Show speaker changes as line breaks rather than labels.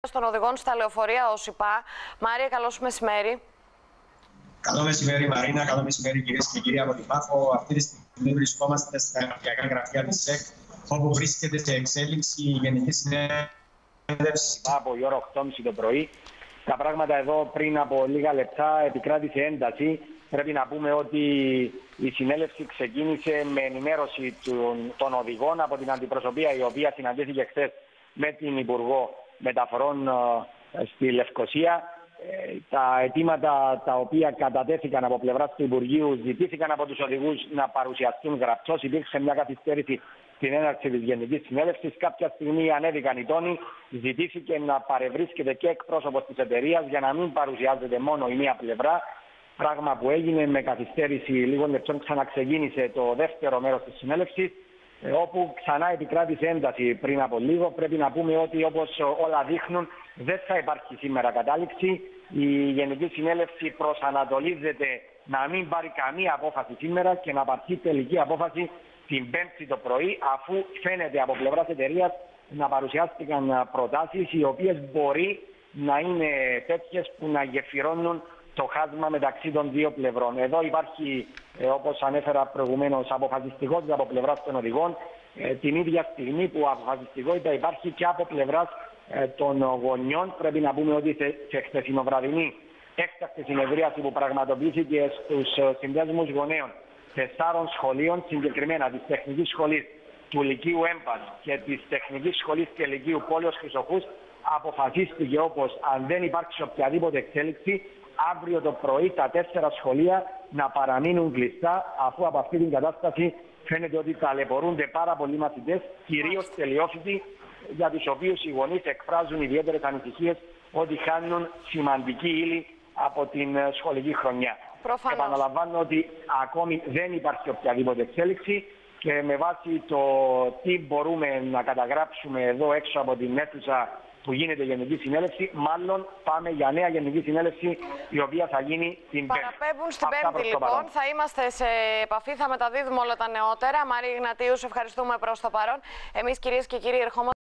Των οδηγών στα λεωφορεία ΟΣΥΠΑ. Μάρια, καλό μεσημέρι.
Καλό μεσημέρι, Μαρίνα. Καλό μεσημέρι, κυρίες και κύριοι από την ΠΑΦΟ. Αυτή τη στιγμή βρισκόμαστε στα γραφειακά γραφεία της ΣΕΚ, όπου βρίσκεται σε εξέλιξη η Γενική Συνέλευση.
Από η ώρα 8.30 το πρωί. Τα πράγματα εδώ πριν από λίγα λεπτά επικράτησε ένταση. Πρέπει να πούμε ότι η συνέλευση ξεκίνησε με ενημέρωση των οδηγών από την αντιπροσωπεία, η οποία συναντήθηκε χθες με την Υπουργό Μεταφορών στη Λευκοσία. Τα αιτήματα τα οποία κατατέθηκαν από πλευράς του Υπουργείου ζητήθηκαν από τους οδηγούς να παρουσιαστούν γραπτώς. Υπήρξε μια καθυστέρηση στην έναρξη της Γενικής Συνέλευσης. Κάποια στιγμή ανέβηκαν οι τόνοι, ζητήθηκε να παρευρίσκεται και εκπρόσωπος της εταιρείας για να μην παρουσιάζεται μόνο η μία πλευρά. Πράγμα που έγινε με καθυστέρηση λίγων λεπτών, ξαναξεκίνησε το δεύτερο μέρος της συνέλευσης, όπου ξανά επικράτησε ένταση πριν από λίγο. Πρέπει να πούμε ότι, όπως όλα δείχνουν, δεν θα υπάρχει σήμερα κατάληξη. Η Γενική Συνέλευση προσανατολίζεται να μην πάρει καμία απόφαση σήμερα και να πάρει τελική απόφαση την Πέμπτη το πρωί, αφού φαίνεται από πλευράς εταιρείας να παρουσιάστηκαν προτάσεις οι οποίες μπορεί να είναι τέτοιες που να γεφυρώνουν το χάσμα μεταξύ των δύο πλευρών. Εδώ υπάρχει, όπως ανέφερα προηγουμένως, αποφασιστικότητα από πλευράς των οδηγών, την ίδια στιγμή που αποφασιστικότητα υπάρχει και από πλευράς των γονιών. Πρέπει να πούμε ότι σε χθεσινοβραδινή έκτακτη συνεδρίαση που πραγματοποιήθηκε στους συνδέσμους γονέων 4 σχολείων, συγκεκριμένα της Τεχνικής Σχολής του Λυκείου Έμπας και της Τεχνικής Σχολής και Λυκείου Πόλεως Χρυσοχούς, αποφασίστηκε, όπως αν δεν υπάρξει οποιαδήποτε εξέλιξη, αύριο το πρωί τα 4 σχολεία να παραμείνουν κλειστά, αφού από αυτή την κατάσταση φαίνεται ότι ταλαιπωρούνται πάρα πολλοί μαθητές, κυρίως τελειόφοιτοι, για τους οποίους οι γονείς εκφράζουν ιδιαίτερες ανησυχίες ότι χάνουν σημαντική ύλη από την σχολική χρονιά.
Προφανώς.
Επαναλαμβάνω ότι ακόμη δεν υπάρχει οποιαδήποτε εξέλιξη και με βάση το τι μπορούμε να καταγράψουμε εδώ έξω από την αίθουσα που γίνεται Γενική Συνέλευση, μάλλον πάμε για νέα Γενική Συνέλευση, η οποία θα γίνει την Πέμπτη.
Παραπέμπουν στην Πέμπτη, λοιπόν. Θα είμαστε σε επαφή, θα μεταδίδουμε όλα τα νεότερα. Μαρία Ιγνατίου, ευχαριστούμε προς το παρόν. Εμείς, κυρίες και κύριοι, ερχόμαστε.